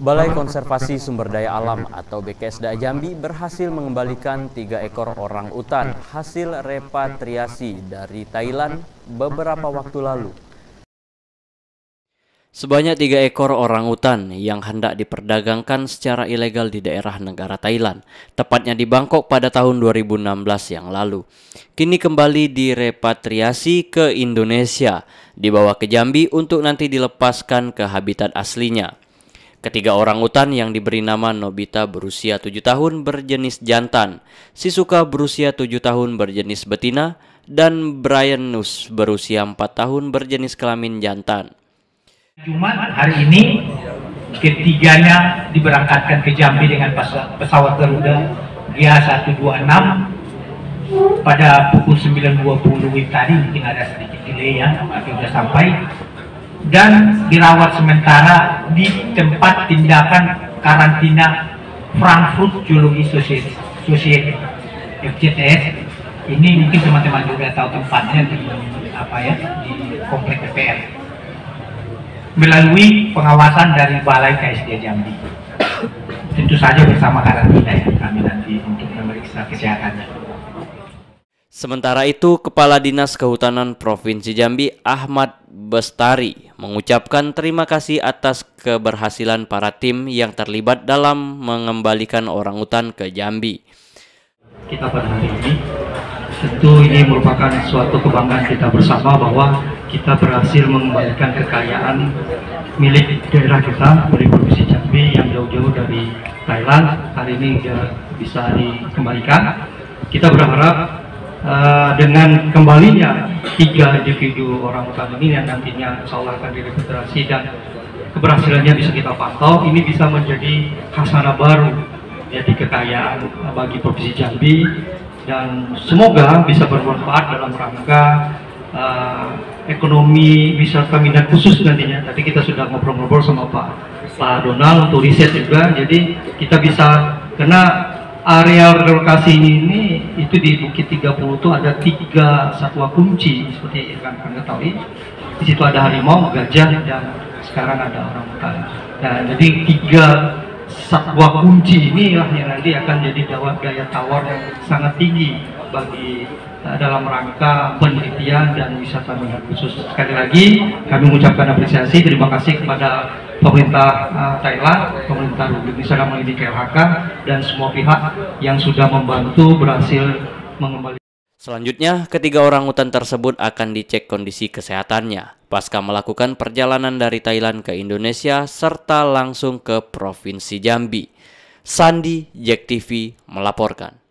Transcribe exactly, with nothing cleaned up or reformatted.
Balai Konservasi Sumber Daya Alam atau B K S D A Jambi berhasil mengembalikan tiga ekor orang utan hasil repatriasi dari Thailand beberapa waktu lalu. Sebanyak tiga ekor orang utan yang hendak diperdagangkan secara ilegal di daerah negara Thailand, tepatnya di Bangkok pada tahun dua ribu enam belas yang lalu, kini kembali direpatriasi ke Indonesia, dibawa ke Jambi untuk nanti dilepaskan ke habitat aslinya. Ketiga orang utan yang diberi nama Nobita berusia tujuh tahun berjenis jantan, Shizuka berusia tujuh tahun berjenis betina, dan Brian Nus berusia empat tahun berjenis kelamin jantan. Jumat hari ini ketiganya diberangkatkan ke Jambi dengan pesawat Garuda G A seratus dua puluh enam pada pukul sembilan dua puluh tadi. Mungkin ada sedikit delay ya, tapi sudah sampai dan dirawat sementara di tempat tindakan karantina Frankfurt Zoology Society F Z S. Ini mungkin teman-teman juga tahu tempatnya di apa ya, di komplek D P R, melalui pengawasan dari Balai K S D A Jambi. Tentu saja bersama karantina ya, kami nanti untuk memeriksa kesehatannya. Sementara itu, Kepala Dinas Kehutanan Provinsi Jambi Ahmad Bestari mengucapkan terima kasih atas keberhasilan para tim yang terlibat dalam mengembalikan orangutan ke Jambi. Kita pada hari ini, tentu ini merupakan suatu kebanggaan kita bersama bahwa kita berhasil mengembalikan kekayaan milik daerah kita, milik Provinsi Jambi yang jauh-jauh dari Thailand. Hari ini bisa dikembalikan. Kita berharap Uh, dengan kembalinya tiga individu orangutan ini yang nantinya insya Allah akan direpatriasi dan keberhasilannya bisa kita pantau, ini bisa menjadi khasanah baru, jadi kekayaan bagi Provinsi Jambi, dan semoga bisa bermanfaat dalam rangka uh, ekonomi wisata minat khusus nantinya. Tadi kita sudah ngobrol-ngobrol sama Pak Pak Donald untuk riset juga, jadi kita bisa, karena area relokasi ini itu di Bukit tiga puluh itu ada tiga satwa kunci seperti yang kalian ketahui. Di situ ada harimau, gajah, dan sekarang ada orangutan. Nah, jadi tiga satwa kunci inilah yang nanti akan jadi daya tawar yang sangat tinggi bagi uh, dalam rangka penelitian dan wisata minat khusus. Sekali lagi kami mengucapkan apresiasi, terima kasih kepada pemerintah uh, Thailand, pemerintah Republik Indonesia dalam ini K L H K, dan semua pihak yang sudah membantu berhasil mengembalikan. Selanjutnya, ketiga orangutan tersebut akan dicek kondisi kesehatannya pasca melakukan perjalanan dari Thailand ke Indonesia serta langsung ke Provinsi Jambi. Sandi, Jack T V melaporkan.